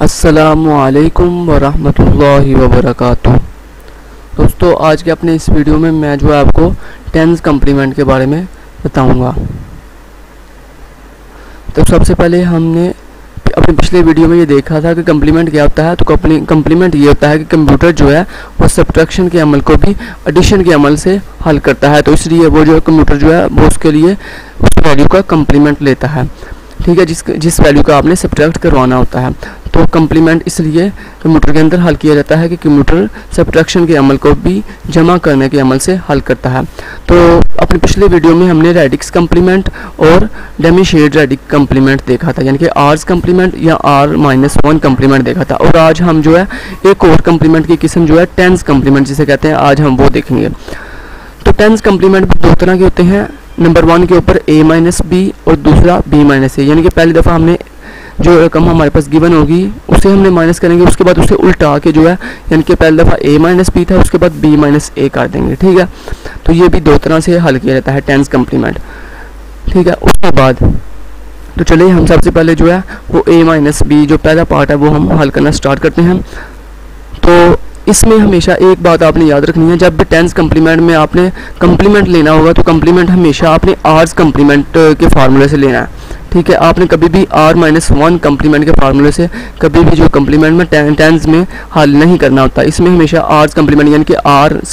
अस्सलामुअलैकुम वरहमतुल्लाहि वबरकातुहू। दोस्तों, आज के अपने इस वीडियो में मैं जो है आपको टेंस कम्प्लीमेंट के बारे में बताऊंगा। तो सबसे पहले हमने अपने पिछले वीडियो में ये देखा था कि कम्प्लीमेंट क्या होता है। तो कम्प्लीमेंट ये होता है कि कंप्यूटर जो है वो सब्ट्रैक्शन के अमल को भी एडिशन के अमल से हल करता है। तो इसलिए वो जो कंप्यूटर जो है वो उसके लिए उस वैल्यू का कम्प्लीमेंट लेता है, ठीक है, जिस वैल्यू का आपने सब्ट्रैक्ट करवाना होता है। तो कम्प्लीमेंट इसलिए कंप्यूटर के अंदर हल किया जाता है कि कंप्यूटर सब्ट्रैक्शन के अमल को भी जमा करने के अमल से हल करता है। तो अपने पिछले वीडियो में हमने रेडिक्स कम्प्लीमेंट और डेमिशेड रेडिक्स कम्प्लीमेंट देखा था, यानी कि आर्स कम्प्लीमेंट या R-1 कम्प्लीमेंट देखा था। और आज हम जो है एक और कम्प्लीमेंट की किस्म जो है टेंस कम्प्लीमेंट जिसे कहते हैं, आज हम वो देखेंगे। तो टेंस कम्प्लीमेंट भी दो तरह के होते हैं। नंबर 1 के ऊपर A-B और दूसरा B-A, यानी कि पहली दफ़ा हमने जो रकम हमारे पास गिवन होगी उसे हमने माइनस करेंगे, उसके बाद उसे उल्टा के जो है, यानी कि पहली दफ़ा A-B था, उसके बाद B-A कर देंगे, ठीक है। तो ये भी दो तरह से हल किया जाता है टेंस कम्प्लीमेंट, ठीक है। उसके बाद तो चलिए हम सबसे पहले जो है वो A-B जो पहला पार्ट है वो हम हल करना स्टार्ट करते हैं। तो इसमें हमेशा एक बात आपने याद रखनी है, जब भी टेंस कम्प्लीमेंट में आपने कम्प्लीमेंट लेना होगा तो कम्प्लीमेंट हमेशा आपने आर्स कम्प्लीमेंट के फार्मूले से लेना है, ठीक है। आपने कभी भी R-1 कम्प्लीमेंट के फार्मूले से कभी भी जो कम्प्लीमेंट में टेंस में हल नहीं करना होता। इसमें हमेशा आर्स कम्प्लीमेंट यानी कि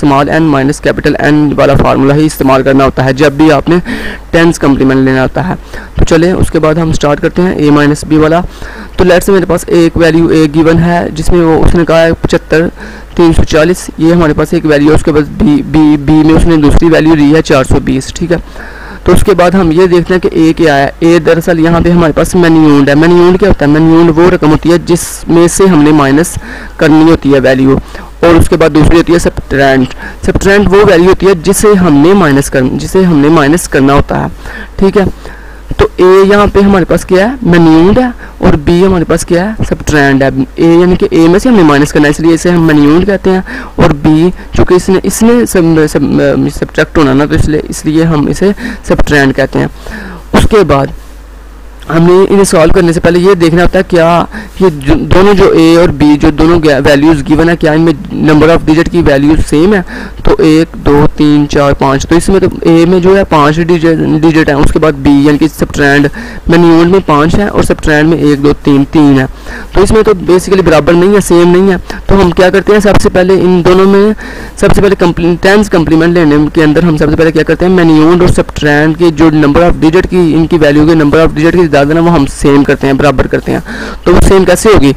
R-N वाला फार्मूला ही इस्तेमाल करना होता है जब भी आपने टेंस कम्प्लीमेंट लेना होता है। तो चलें उसके बाद हम स्टार्ट करते हैं A-B वाला। तो लेट्स से मेरे पास एक वैल्यू A गिवन है जिसमें वो उसने कहा है 75 340, ये हमारे पास एक वैल्यू है। उसके बाद B में उसने दूसरी वैल्यू दी है 420, ठीक है। तो उसके बाद हम ये देखते हैं कि A क्या है। A दरअसल यहाँ पे हमारे पास मैन्यून्ड है। मैन्यून्ड क्या होता है? मैन्यून्ड वो रकम होती है जिसमें से हमने माइनस करनी होती है वैल्यू, और उसके बाद दूसरी होती है सब्ट्रैंड। सब्ट्रैंड वो वैल्यू होती है जिसे हमने माइनस करना होता है, ठीक है। तो A यहाँ पे हमारे पास क्या है? मैन्यून्ड है, और B हमारे पास क्या है? सब्ट्रैंड है। A यानी कि A में से हमने माइनस करना है, इसलिए इसे हम मैन्यून्ड कहते हैं। और B चूँकि इसने सब्ट्रैक्ट होना ना, तो इसलिए हम इसे सब्ट्रैंड कहते हैं। उसके बाद हमने इन्हें सॉल्व करने से पहले ये देखना होता है क्या ये दोनों जो A और B जो दोनों वैल्यूज़ गिवन है क्या इनमें नंबर ऑफ डिजिट की वैल्यूज सेम है। तो 1 2 3 4 5, तो इसमें तो A में जो है 5 डिजिट है। उसके बाद B यानी कि सब्ट्रैंड मैन्यून्ड में 5 है और सब्ट्रैंड में 1 2 3 है। तो इसमें तो बेसिकली बराबर नहीं है, सेम नहीं है। तो हम क्या करते हैं, सबसे पहले इन दोनों में सबसे पहले टेंस कम्प्लीमेंट लेने के अंदर हम सबसे पहले क्या करते हैं, मैन्यून्ड और सब्ट्रैंड के जो नंबर ऑफ डिजिट की इनकी वैल्यू के नंबर ऑफ डिजिट की ना वो हम सेम करते हैं, बराबर करते हैं। तो वो सेम कैसे होगी?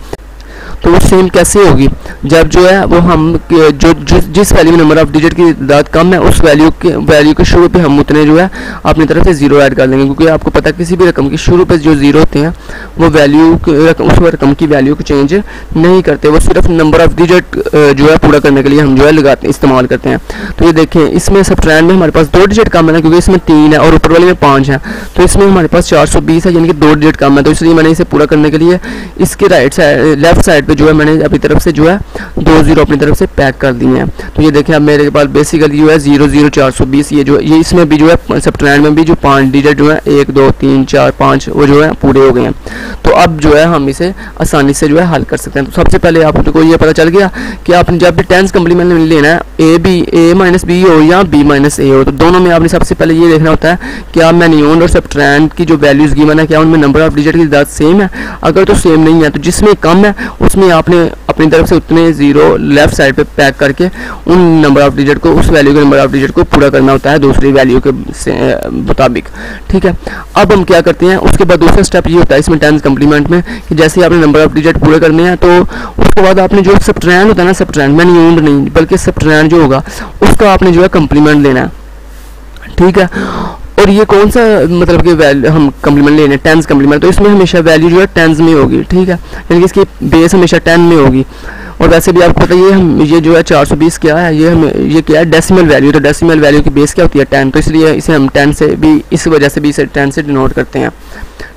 जब जो है वो हम जिस वैल्यू में नंबर ऑफ डिजिट की तादाद कम है उस वैल्यू के शुरू पे हम उतने जो है अपनी तरफ से जीरो ऐड कर देंगे, क्योंकि आपको पता है किसी भी रकम के शुरू पे जो जीरो होते हैं वो उस रकम की वैल्यू को चेंज नहीं करते, वो सिर्फ नंबर ऑफ डिजिट जो है पूरा करने के लिए हम जो है इस्तेमाल करते हैं। तो ये देखें, इसमें सब्ट्रैंड में हमारे पास 2 डिजिट कम है ना, क्योंकि इसमें 3 है और ऊपर वाले में 5 है। तो इसमें हमारे पास 420 है, यानी कि 2 डिजिट कम है। तो इसलिए मैंने इसे पूरा करने के लिए इसके लेफ्ट साइड जो है मैंने अपनी तरफ से जो है 2 जीरो अपनी तरफ से पैक कर दिए हैं। तो ये देखें, अब मेरे पास बेसिकली जो है 0 0 420 ये इसमें भी जो है सब्ट्रैंड में भी जो 5 डिजिट जो है 1 2 3 4 5 वो जो है पूरे हो गए हैं। तो अब जो है हम इसे आसानी से जो है हल कर सकते हैं। तो सबसे पहले आपको ये पता चल गया कि आपने जब भी टेंस कम्प्लीमेंट लेना है A-B हो या B-A हो, तो दोनों में आपने सबसे पहले ये देखना होता है क्या मैन्यून्ड और सब्ट्रैंड की जो वैल्यूज़ गिवन है क्या उनमें नंबर ऑफ डिजिट की तादाद सेम है। अगर तो सेम नहीं है तो जिसमें कम है उसमें आपने अपनी तरफ से उतने जीरो लेफ्ट साइड पे पैक करके उन नंबर ऑफ डिजिट को उस वैल्यू के नंबर ऑफ डिजिट को पूरा करना होता है दूसरी वैल्यू के मुताबिक, ठीक है। अब हम क्या करते हैं, उसके बाद दूसरा स्टेप ये होता है इसमें टेंस कम्प्लीमेंट में कि जैसे ही आपने नंबर ऑफ डिजिट पूरे करने हैं तो उसके बाद आपने जो सब्ट्रैंड होता है ना, सब्ट्रैंड मैन्यून्ड नहीं बल्कि सब्ट्रैंड जो होगा उसका आपने जो है कम्प्लीमेंट लेना है, ठीक है। और ये कौन सा मतलब कि हम कम्प्लीमेंट लेने टेंस कम्प्लीमेंट, तो इसमें हमेशा वैल्यू जो है टेंस में होगी, ठीक है, यानी कि इसकी बेस हमेशा 10 में होगी। और वैसे भी आपको पता है ये जो है 420 क्या है, ये क्या है, डेसिमल वैल्यू। तो डेसिमल वैल्यू की बेस क्या होती है 10, तो इसलिए इसे हम 10 से भी इस वजह से भी इसे 10 से डिनोट करते हैं,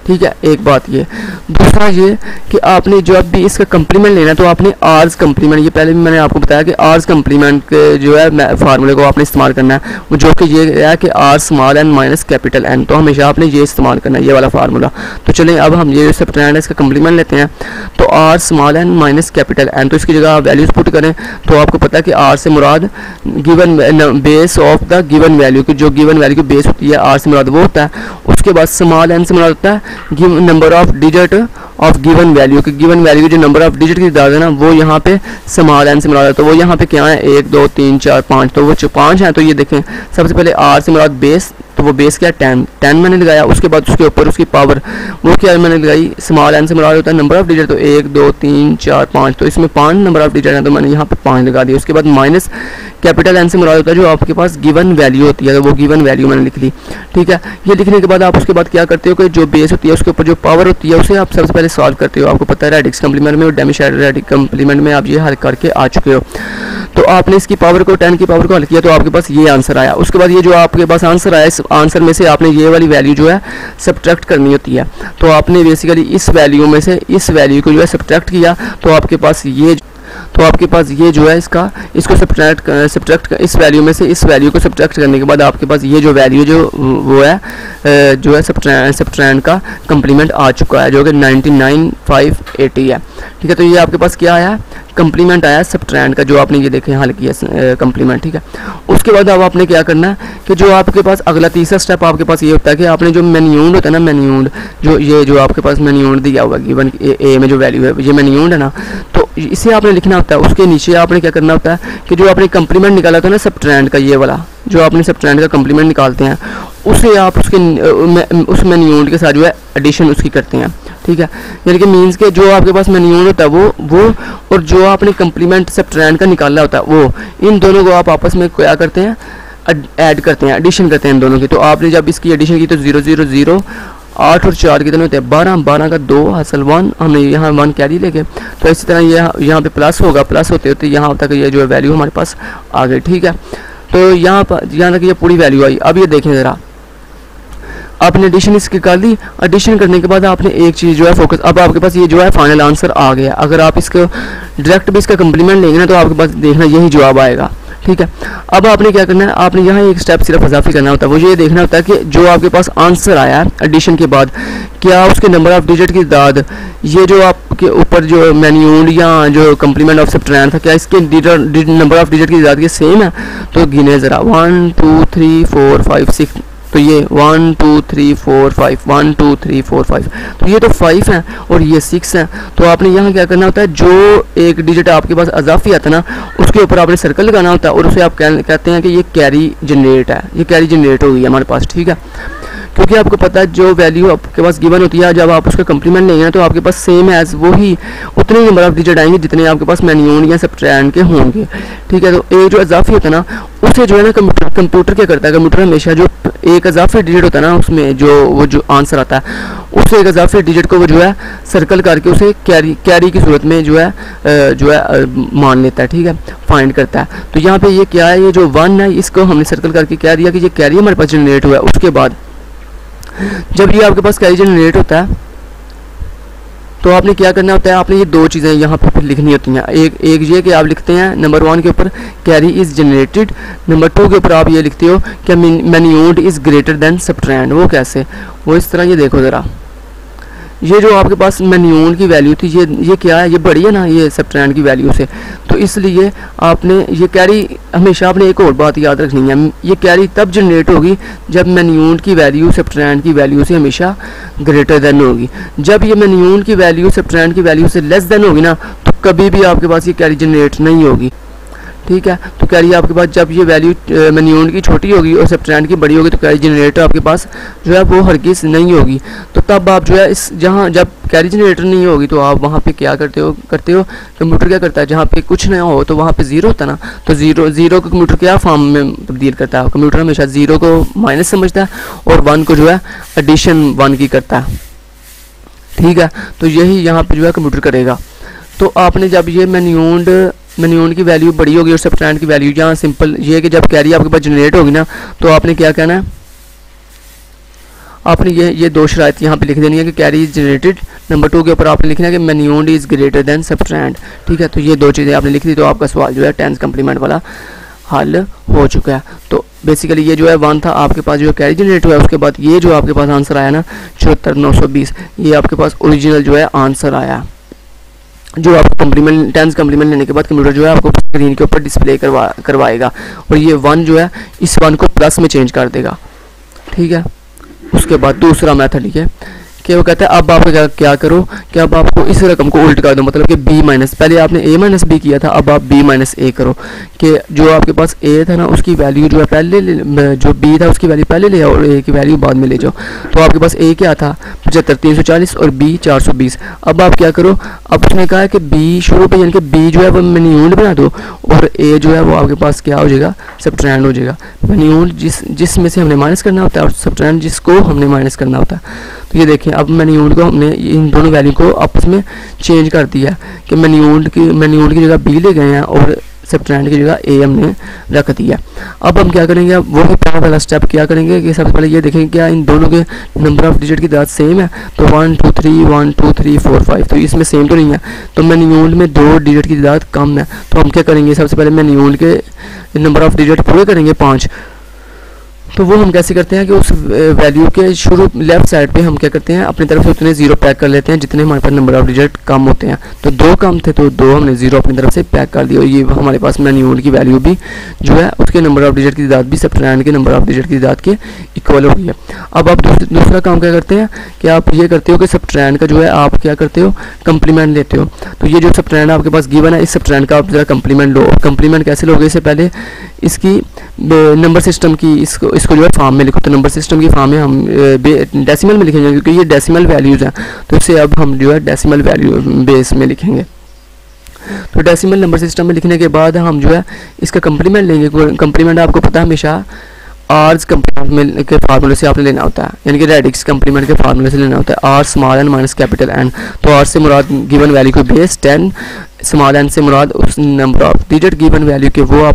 ठीक है, एक बात ये। दूसरा ये कि आपने जब भी इसका कंप्लीमेंट लेना है तो आपने आर्स कंप्लीमेंट, ये पहले भी मैंने आपको बताया कि आर्स कंप्लीमेंट के जो है फार्मूले को आपने इस्तेमाल करना है, जो कि ये है कि r small n minus capital N. तो हमेशा आपने ये इस्तेमाल करना है, ये वाला फार्मूला। तो चलें अब हम ये सब्ट्रैंड है इसका कंप्लीमेंट लेते हैं। तो r small n minus capital N, तो इसकी जगह आप वैल्यूज पुट करें तो आपको पता है कि आर से मुराद given base of the given value की, जो गिवन वैल्यू की बेस होती है आर से मुराद वो होता है। उसके बाद स्मॉल एन से मुराद होता है number of digit of given value की, गिवन वैल्यू जो नंबर ऑफ डिजिट की तादाद है ना वो यहाँ पे स्मॉल एन से मुराद है। तो वो यहाँ पे क्या है 1 2 3 4 5, तो वो 5 है। तो ये देखें सबसे पहले आर से मुराद बेस, तो वो बेस क्या 10 मैंने लगाया। उसके बाद उसके ऊपर उसकी पावर वो क्या मैंने लगाई, स्मॉल एन से मुराद होता है नंबर ऑफ डिजिट, तो 1 2 3 4 5, तो इसमें 5 नंबर ऑफ डिजिट है तो मैंने यहाँ पे 5 लगा दिया। उसके बाद माइनस कैपिटल एन से मुराद होता है जो आपके पास गिवन वैल्यू होती है, तो वो गिवन वैल्यू मैंने लिख ली। ठीक है, ये लिखने के बाद आप उसके बाद क्या करते हो कि जो बेस होती है उसके ऊपर जो पावर होती है उसे आप सबसे पहले सॉल्व करते हो। आपको पता है रेडिक्स कम्प्लीमेंट में और डेमिशेडिक कम्प्लीमेंट में आप ये हल करके आ चुके हो। तो आपने इसकी पावर को 10 की पावर को हल किया तो आपके पास ये आंसर आया। उसके बाद ये जो आपके पास आंसर आया, इस आंसर में से आपने ये वाली वैल्यू जो है सब्ट्रैक्ट करनी होती है। तो आपने बेसिकली इस वैल्यू में से इस वैल्यू को जो है सब्ट्रैक्ट किया, तो आपके पास ये जो है इसको सब्ट्रैक्ट इस वैल्यू में से इस वैल्यू को सब्ट्रैक्ट करने के बाद आपके पास ये जो वैल्यू जो वो है जो है सब्ट्रैंड का कंप्लीमेंट आ चुका है जो कि 99,580 है। ठीक है, तो ये आपके पास क्या आया, कंप्लीमेंट आया सब्ट्रैंड का, जो आपने ये देखे हल किया कंप्लीमेंट। ठीक है, उसके बाद अब आपने क्या करना है कि जो आपके पास अगला तीसरा स्टेप आपके पास ये होता है कि आपने जो मैन्यून्ड होता है ना, मैन्यून्ड जो आपके पास मैन्यून्ड दिया हुआ गिवन ए में जो वैल्यू है ये मैन्यून्ड है ना, तो इसे आपने लिखना होता है। उसके नीचे आपने क्या करना होता है कि जो आपने कंप्लीमेंट निकाला था ना सब्ट्रैंड का, ये वाला जो आपने सब्ट्रैंड का कंप्लीमेंट निकालते हैं उसे आप उस मैन्यून्ड के साथ जो है एडिशन उसकी करते हैं। ठीक है, यानी कि मीन्स के जो आपके पास मैन्यून्ड होता है वो और जो आपने कंप्लीमेंट सब्ट्रैंड का निकाला होता है वो, इन दोनों को आप आपस में क्या करते हैं, ऐड करते हैं, एडिशन करते हैं इन दोनों की। तो आपने जब इसकी एडिशन की तो 0 0 0 8 और 4 कितने होते हैं 12, 12 का 2 हासिल 1, हमने यहाँ 1 कैरी लेके, तो इसी तरह ये यहाँ पे प्लस होगा, प्लस होते होते यहाँ तक ये जो है वैल्यू हमारे पास आ गई। ठीक है, तो यहाँ तक ये पूरी वैल्यू आई। अब ये देखें ज़रा, आपने एडिशन इसकी कर ली, एडिशन करने के बाद आपने एक चीज़ जो है फोकस, अब आपके पास ये जो है फाइनल आंसर आ गया। अगर आप इसको डायरेक्ट भी इसका कंप्लीमेंट लेंगे ना तो आपके पास देखना यही जवाब आएगा। ठीक है, अब आपने क्या करना है, आपने यहाँ एक स्टेप सिर्फ इजाफी करना होता है, वो ये देखना होता है कि जो आपके पास आंसर आया है एडिशन के बाद क्या उसके नंबर ऑफ डिजिट की तादाद, ये जो आपके ऊपर जो मैन्यून्ड या जो कंप्लीमेंट ऑफ सब्ट्रैंड था क्या इसके नंबर ऑफ डिजिट की तादाद के सेम है। तो गिने ज़रा 1 2 3 4 5 6, तो ये 1 2 3 4 5 1 2 3 4 5, तो ये तो 5 है और ये 6 है। तो आपने यहाँ क्या करना होता है, जो एक डिजिट आपके पास अजाफी आता है ना उसके ऊपर आपने सर्कल लगाना होता है और उसे आप कहते हैं कि ये कैरी जनरेट है, ये कैरी जनरेट हो गई है हमारे पास। ठीक है, क्योंकि आपको पता है जो वैल्यू आपके पास गिवन होती है जब आप उसका कंप्लीमेंट लेंगे ना तो आपके पास सेम एज वो ही उतने ही नंबर ऑफ डिजिट आएंगे जितने आपके पास मैन्यून्ड या सब्ट्रैंड के होंगे। ठीक है, तो एक जो इजाफी होता है ना उसे जो है ना कंप्यूटर क्या करता है, कंप्यूटर हमेशा जो एक इजाफी डिजिट होता है ना उसमें जो आंसर आता है उस एक इजाफी डिजिट को वो जो है सर्कल करके उसे कैरी की सूरत में जो है मान लेता है। ठीक है, फाइंड करता है। तो यहाँ पे ये क्या है, ये जो 1 है इसको हमने सर्कल करके कह दिया कि ये कैरी हमारे पास जनरेट हुआ है। उसके बाद जब ये आपके पास कैरी जनरेट होता है तो आपने क्या करना होता है, आपने ये दो चीज़ें यहाँ पर लिखनी होती हैं। एक ये कि आप लिखते हैं नंबर 1 के ऊपर कैरी इज़ जनरेटेड, नंबर 2 के ऊपर आप ये लिखते हो कि minuend is greater than subtrahend. वो कैसे, वो इस तरह, ये देखो ज़रा, ये जो आपके पास मैन्यून्ड की वैल्यू थी ये क्या है, ये बड़ी है ना ये सब्ट्रैंड की वैल्यू से, तो इसलिए आपने ये कैरी हमेशा आपने एक और बात याद रखनी है, ये कैरी तब जनरेट होगी जब मैन्यून्ड की वैल्यू सब्ट्रैंड की वैल्यू से हमेशा ग्रेटर देन होगी। जब ये मैन्यून्ड की वैल्यू सब्ट्रैंड की वैल्यू से लेस देन होगी ना तो कभी भी आपके पास ये कैरी जनरेट नहीं होगी। ठीक है, तो कैरी आपके पास जब ये वैल्यू मैन्यून्ड की छोटी होगी और सब्ट्रैंड की बड़ी होगी तो कैरी जनरेटर आपके पास जो है वो हरगिज़ नहीं होगी। तो तब आप जो है इस जहाँ जब कैरी जनरेटर नहीं होगी तो आप वहाँ पे क्या करते हो कंप्यूटर क्या करता है, जहाँ पे कुछ ना हो तो वहाँ पे ज़ीरो होता है ना, तो ज़ीरो को कंप्यूटर क्या फॉर्म में तब्दील करता है, कंप्यूटर हमेशा ज़ीरो को माइनस समझता है और 1 को जो है एडिशन 1 की करता है। ठीक है, तो यही यहाँ पे जो है कंप्यूटर करेगा। तो आपने जब ये मैन्यून्ड की वैल्यू बड़ी होगी और सब्ट्रैंड की वैल्यू, जहाँ सिंपल ये है कि जब कैरी आपके पास जनरेट होगी ना तो आपने क्या कहना है, आपने ये दो शराइत यहाँ पे लिख देनी है कि कैरी इज जनरेटेड। नंबर 2 के ऊपर आपने लिखना है कि minuend is greater than subtrahend. ठीक है, तो ये दो चीज़ें आपने लिख दी तो आपका सवाल जो है टेंस कम्प्लीमेंट वाला हल हो चुका है। तो बेसिकली ये जो है 1 था आपके पास जो है कैरी जनरेट हुआ है, उसके बाद ये जो आपके पास आंसर आया ना 74,920, ये आपके पास ओरिजिनल जो है आंसर आया, जो आपको कम्प्लीमेंट टेंस कम्प्लीमेंट लेने के बाद कंप्यूटर जो है आपको स्क्रीन के ऊपर डिस्प्ले करवाएगा और ये 1 जो है इस 1 को प्लस में चेंज कर देगा। ठीक है, उसके बाद दूसरा मेथड ये कि वो कहता है अब आप क्या करो कि अब आपको इस रकम को उल्ट कर दो, मतलब कि b माइनस, पहले आपने a माइनस b किया था, अब आप b माइनस a करो कि जो आपके पास a था ना उसकी वैल्यू जो है पहले जो b था उसकी वैल्यू पहले ले आओ और a की वैल्यू बाद में ले जाओ। तो आपके पास a क्या था 75,340 और b 420। अब आप क्या करो, अब उसने कहा है कि b शुरू पे यानी कि b जो है वो मैन्यून्ड बना दो और a जो है वो आपके पास क्या हो जाएगा सबट्रैंड हो जाएगा। मैन्यून्ड जिसमें से हमने माइनस करना होता है और सबट्रैंड जिसको हमने माइनस करना होता है। तो ये देखें अब मैन्यून्ड को हमने इन दोनों वैल्यू को आपस में चेंज कर दिया कि मैन्यून्ड की जगह b ले गए हैं और सबट्रैंड की जगह a हमने रख दिया। अब हम क्या करेंगे, अब वो ही पहला स्टेप क्या करेंगे कि सबसे पहले ये देखेंगे क्या इन दोनों के नंबर ऑफ डिजिट की तादाद सेम है। तो 1 2 3 1 2 3 4 5, तो इसमें सेम तो नहीं है, तो मैन्यून्ड में 2 डिजिट की तादाद कम है। तो हम क्या करेंगे, सबसे पहले मैन्यून्ड के नंबर ऑफ डिजिट पूरे करेंगे 5। तो वो हम कैसे करते हैं कि उस वैल्यू के शुरू लेफ्ट साइड पे हम क्या करते हैं अपनी तरफ से उतने जीरो पैक कर लेते हैं जितने हमारे पास नंबर ऑफ डिजिट कम होते हैं। तो 2 कम थे तो 2 हमने जीरो अपनी तरफ से पैक कर दिया और ये हमारे पास मैन्यून्ड की वैल्यू भी जो है उसके नंबर ऑफ डिजिट की तादाद भी सबट्रैंड के नंबर ऑफ डिजिट की तादाद के इक्वल हो गई है। अब आप दूसरा काम क्या करते हैं कि आप ये करते हो कि सबट्रैंड का जो है आप क्या करते हो कंप्लीमेंट लेते हो। तो ये जो सबट्रैंड आपके पास गिवन है इस सबट्रैंड का आप जरा कंप्लीमेंट लो। कंप्लीमेंट कैसे लोगे, इससे पहले इसकी नंबर सिस्टम की इसको जो है फॉर्म में लिखो। तो नंबर सिस्टम की फॉर्म में हम डेसिमल में लिखेंगे क्योंकि ये डेसिमल वैल्यूज़ हैं, तो इसे अब हम जो है डेसिमल वैल्यू बेस में लिखेंगे। तो डेसिमल नंबर सिस्टम में लिखने के बाद हम जो है इसका कंप्लीमेंट लेंगे। कंप्लीमेंट आपको पता है हमेशा आर्स कंप्लीमेंट के फार्मूले से आपने लेना होता है, यानी कि रेडिक्स कंप्लीमेंट के फार्मूले से लेना होता है r small n minus capital N. तो आर से मुराद गिवन वैल्यू को बेस 10, स्मॉल एन से मुराद उस number of digit given value के वो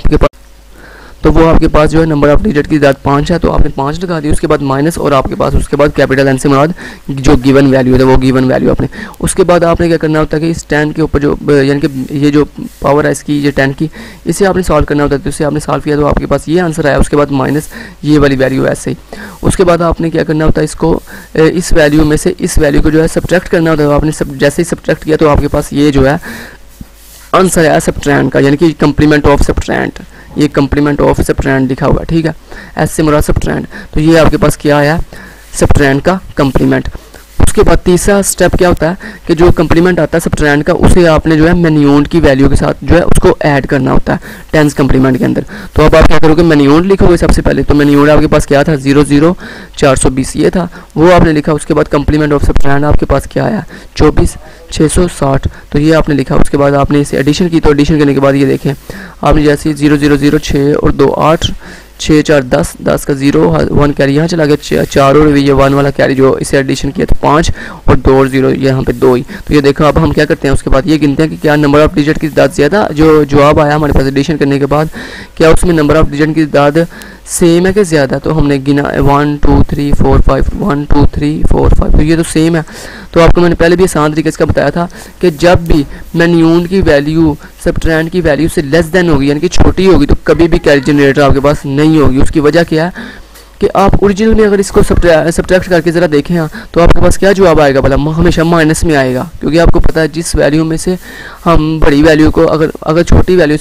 आपके पास जो है नंबर ऑफ डिजिट की तादाद 5 है, तो आपने 5 लगा दी, उसके बाद माइनस और आपके पास उसके बाद कैपिटल एन से मुराद जो गिवन वैल्यू है वो गिवन वैल्यू आपने। उसके बाद आपने क्या करना होता है कि इस 10 के ऊपर जो यानी कि ये जो पावर है इसकी ये 10 की, इसे आपने सॉल्व करना होता है। तो इसे आपने सॉल्व किया तो आपके पास ये आंसर आया, उसके बाद माइनस ये वाली वैल्यू ऐसे ही। उसके बाद आपने क्या करना होता है इसको इस वैल्यू में से इस वैल्यू को जो है सब्ट्रैक्ट करना होता है। आपने जैसे ही सब्ट्रैक्ट किया तो आपके पास ये जो है आंसर आया सबट्रैंड का, यानी कि कंप्लीमेंट ऑफ सबट्रैंड, ये कंप्लीमेंट ऑफ सबट्रैंड लिखा हुआ है। ठीक है, एस से मुराद सबट्रैंड, तो ये आपके पास क्या आया सबट्रैंड का कंप्लीमेंट। उसके बाद तीसरा स्टेप क्या होता है कि जो कंप्लीमेंट आता है सबट्रैंड का उसे आपने जो है मैन्यून्ड की वैल्यू के साथ जो है उसको ऐड करना होता है टेंस कंप्लीमेंट के अंदर। तो अब आप क्या करोगे, मैन्यून्ड लिखोगे सबसे पहले। तो मैन्यून्ड आपके पास क्या था 00420 ये था, वो आपने लिखा। उसके बाद कंप्लीमेंट ऑफ सबट्रैंड आपके पास क्या आया 24,660, तो ये आपने लिखा। उसके बाद आपने इसे एडिशन की, तो एडिशन करने के बाद ये देखें आपने जैसे 0,006 और 2 8 6 4 10 10 का 0 1 कैरी यहाँ चला गया 4 और ये 1 वाला कैरी जो इसे एडिशन किया तो 5 और 2 और 0 यहाँ पे 2 ही। तो ये देखो अब हम क्या करते हैं उसके बाद ये गिनते हैं कि क्या नंबर ऑफ डिजिट की तादाद ज़्यादा, जो जवाब आया हमारे पास एडिशन करने के बाद क्या उसमें नंबर ऑफ डिजिट की तादाद सेम है कि ज़्यादा। तो हमने गिना 1 2 3 4 5 1 2 3 4 5, तो ये तो सेम है। तो आपको मैंने पहले भी आसान तरीके से बताया था कि जब भी मैन्यून्ड की वैल्यू सबट्रैंड की वैल्यू से लेस देन होगी यानी कि छोटी होगी तो कभी भी कैरी जनरेटर आपके पास नहीं होगी। उसकी वजह क्या है कि आप ओरिजिनल में अगर इसको सब्ट्रैक्ट करके ज़रा देखें तो आपके पास क्या जवाब आएगा, भला हमेशा माइनस में आएगा, क्योंकि आपको पता है जिस वैल्यू में से हम बड़ी वैल्यू को अगर छोटी वैल्यू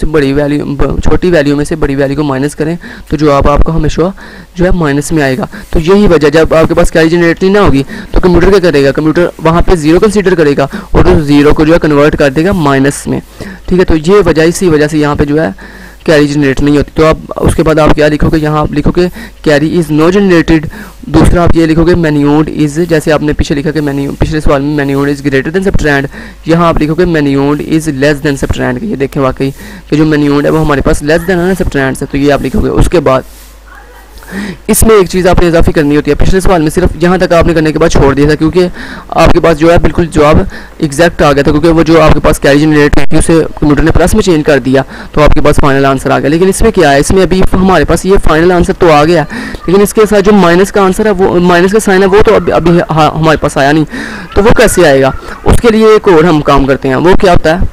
में से बड़ी वैल्यू को माइनस करें तो जवाब आपको हमेशा जो है माइनस में आएगा। तो यही वजह, जब आपके पास कैरी जनरेटर ना होगी तो कंप्यूटर क्या करेगा, कंप्यूटर वहाँ पर 0 कंसीडर करेगा और उस 0 को जो है कन्वर्ट कर देगा माइनस में। ठीक है, तो ये वजह, इसी वजह से यहाँ पर जो है कैरी जनरेट नहीं होती। तो आप उसके बाद आप क्या लिखोगे, यहाँ आप लिखोगे कैरी इज़ नो जनरेटेड। दूसरा आप ये लिखोगे मैन्यून्ड इज़, जैसे आपने पीछे लिखा कि पिछले सवाल में minuend is greater than subtrahend, यहाँ आप लिखोगे minuend is less than subtrahend. ये देखें वाकई कि जो मैन्यून्ड है वो हमारे पास लेस देन है ना सबट्रैंड से, तो ये आप लिखोगे। उसके बाद इसमें एक चीज़ आपने इजाफी करनी होती है। पिछले सवाल में सिर्फ यहाँ तक आपने करने के बाद छोड़ दिया था, क्योंकि आपके पास जो है बिल्कुल जवाब एग्जैक्ट आ गया था, क्योंकि वो जो आपके पास कैरी जनरेट हुई थी उसे कंप्यूटर ने प्लस में चेंज कर दिया, तो आपके पास फाइनल आंसर आ गया। लेकिन इसमें क्या है, इसमें अभी हमारे पास ये फाइनल आंसर तो आ गया, लेकिन इसके साथ जो माइनस का आंसर है, वो माइनस का साइन है, वो तो अभी हमारे पास आया नहीं, तो वो कैसे आएगा? उसके लिए एक और हम काम करते हैं। वो क्या होता है?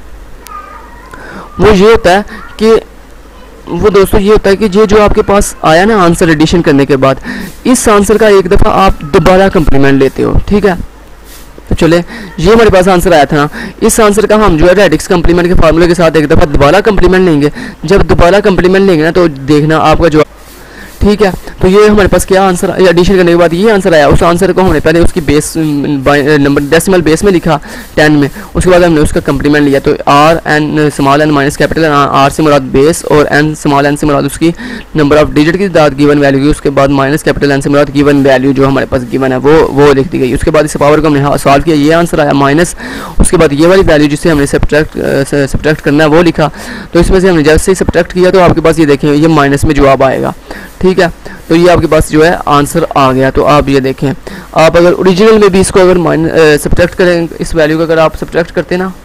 वो ये होता है कि वो दोस्तों ये होता है कि ये जो आपके पास आया ना आंसर एडिशन करने के बाद, इस आंसर का एक दफ़ा आप दोबारा कम्प्लीमेंट लेते हो, ठीक है। तो चले, ये हमारे पास आंसर आया था ना, इस आंसर का हम जो है रेडिक्स कम्प्लीमेंट के फार्मूले के साथ एक दफ़ा दोबारा कम्प्लीमेंट लेंगे। जब दोबारा कम्प्लीमेंट लेंगे ना, तो देखना आपका जो, ठीक है। तो ये हमारे पास क्या आंसर, एडिशन करने के बाद ये आंसर आया। उस आंसर को हमने पहले उसकी बेस नंबर डेसिमल बेस में लिखा 10 में, उसके बाद हमने उसका कम्प्लीमेंट लिया। तो r n small n minus capital N, r से मुराद बेस और एन स्मॉल एन से मुराद उसकी नंबर ऑफ डिजिट की तादाद गिवन वैल्यू की, उसके बाद माइनस कैपिटल एन से मुराद गिवन वैल्यू जो हमारे पास गिवन है वो लिख दी गई। उसके बाद इस पावर को हमने सॉल्व किया, ये आंसर आया माइनस। उसके बाद ये वाली वैल्यू जिसे हमने सब्ट्रैक्ट करना है वो लिखा। तो इसमें से हमने जैसे ही सब्ट्रैक्ट किया तो आपके पास ये देखें ये माइनस में जवाब आएगा, ठीक है। तो ये आपके पास जो है आंसर आ गया। तो आप ये देखें, आप अगर ओरिजिनल में भी इसको अगर सब्ट्रैक्ट करें, इस वैल्यू को अगर आप सब्ट्रैक्ट करते ना,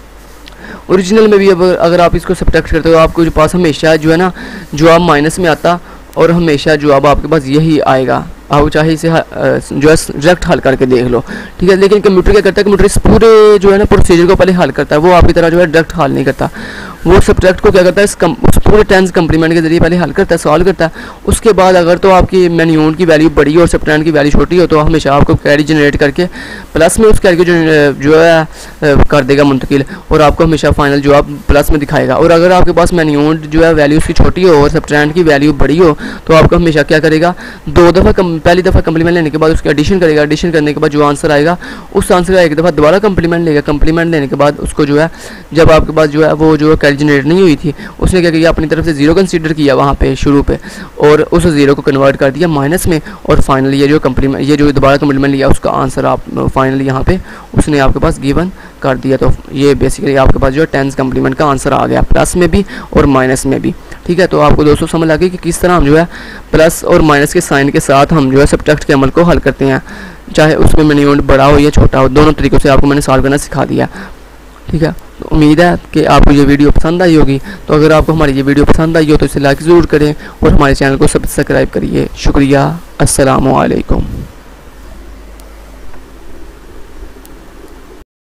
ओरिजिनल में भी अगर आप इसको सब्ट्रैक्ट करते हो, आपको जो पास हमेशा जो है ना जवाब माइनस में आता, और हमेशा जवाब आपके पास यही आएगा। आप चाहे इसे जो है डायरेक्ट हल करके देख लो, ठीक है। लेकिन कंप्यूटर क्या करता है, कंप्यूटर इस पूरे जो है ना प्रोसीजर को पहले हल करता है, वो आपकी तरह जो है डायरेक्ट हल नहीं करता। वो सब्ट्रैक्ट को क्या करता है, उस पूरे टेंस कम्प्लीमेंट के जरिए पहले हल करता है, सॉल्व करता है। उसके बाद अगर तो आपकी मैन्यून की वैल्यू बड़ी और सब्ट्रैक्ट की वैल्यू छोटी हो, तो हमेशा आपको कैरी जनरेट करके प्लस में उस कैरी को जो है कर देगा मुंतकिल, और आपको हमेशा फाइनल जवाब प्लस में दिखाएगा। और अगर आपके पास मैन्यून जो है वैल्यू उसकी छोटी हो और सब्ट्रैक्ट की वैल्यू बड़ी हो, तो आपको हमेशा क्या करेगा, दो दफ़ा पहली दफ़ा कम्प्लीमेंट लेने के बाद उसकी एडिशन करेगा। एडिशन करने के बाद जो आंसर आएगा, उस आंसर का एक दफ़ा दोबारा कम्प्लीमेंट लेगा। कम्प्लीमेंट लेने के बाद उसको जो है, जब आपके पास जो है वो जो कैरी जनरेट नहीं हुई थी, उसने क्या किया, अपनी तरफ से जीरो कंसीडर किया वहाँ पे शुरू पे, और उस जीरो को कन्वर्ट कर दिया माइनस में, और फाइनली ये जो दोबारा कम्प्लीमेंट लिया उसका आंसर आप फाइनली यहाँ पे उसने आपके पास गिवन कर दिया। तो ये बेसिकली आपके पास जो है टेंस कम्प्लीमेंट का आंसर आ गया, प्लस में भी और माइनस में भी, ठीक है। तो आपको दोस्तों समझ आ गई कि किस तरह हम जो है प्लस और माइनस के साइन के साथ हम जो है सब्ट्रैक्ट के अमल को हल करते हैं, चाहे उसमें मैन्यून बड़ा हो या छोटा हो, दोनों तरीक़ों से आपको मैंने सॉल्व करना सिखा दिया, ठीक है। तो उम्मीद है कि आपको ये वीडियो पसंद आई होगी। तो अगर आपको हमारी ये वीडियो पसंद आई हो तो इसे लाइक ज़रूर करें और हमारे चैनल को सब्सक्राइब करिए। शुक्रिया, अस्सलामु अलैकुम।